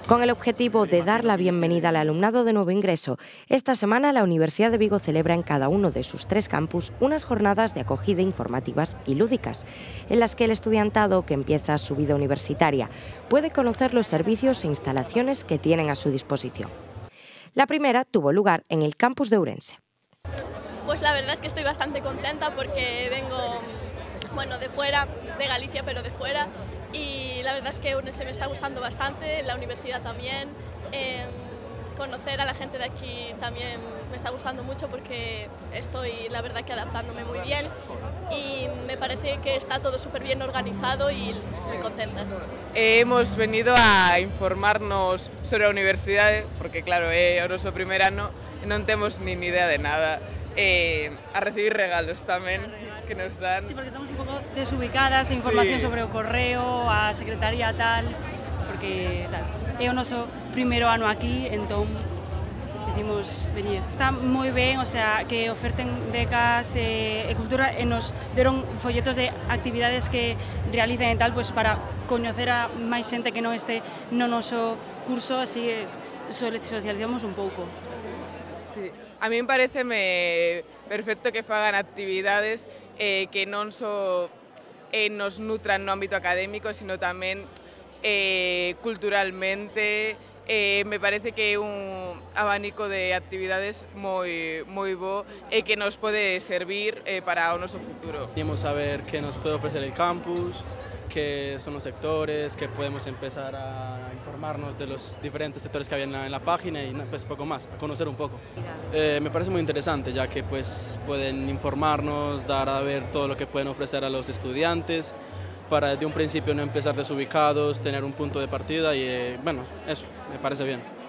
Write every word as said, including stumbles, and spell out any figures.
Con el objetivo de dar la bienvenida al alumnado de nuevo ingreso, esta semana la Universidad de Vigo celebra en cada uno de sus tres campus unas jornadas de acogida informativas y lúdicas, en las que el estudiantado que empieza su vida universitaria puede conocer los servicios e instalaciones que tienen a su disposición. La primera tuvo lugar en el campus de Ourense. Pues la verdad es que estoy bastante contenta porque vengo, bueno, de fuera, de Galicia, pero de fuera. Y la verdad es que se me está gustando bastante, la universidad también, eh, conocer a la gente de aquí también me está gustando mucho porque estoy la verdad que adaptándome muy bien y me parece que está todo súper bien organizado y muy contenta. Eh, hemos venido a informarnos sobre a universidade, porque claro, é o noso primeiro ano e non temos nin idea de nada, eh, a recibir regalos tamén que nos dan. Sí, porque estamos un pouco desubicadas, información sí. sobre o correo, a secretaría tal, porque tal, é o noso primeiro ano aquí, entón decidimos venir. Está moi ben, o sea, que oferten becas e, e cultura e nos deron folletos de actividades que realicen e tal, pues para coñecer a máis xente que non este no noso curso, así socializamos un pouco. Sí. A mí me parece me perfecto que fagan actividades eh, que non só eh, nos nutran no ámbito académico, sino tamén eh, culturalmente. Eh, me parece que é un abanico de actividades moi, moi bo e que nos pode servir eh, para o noso futuro. Venimos a ver qué nos puede ofrecer el campus, qué son los sectores, que podemos empezar a informarnos de los diferentes sectores que había en la, en la página y pues poco más, a conocer un poco. Eh, me parece muy interesante ya que pues pueden informarnos, dar a ver todo lo que pueden ofrecer a los estudiantes para desde un principio no empezar desubicados, tener un punto de partida y eh, bueno, eso me parece bien.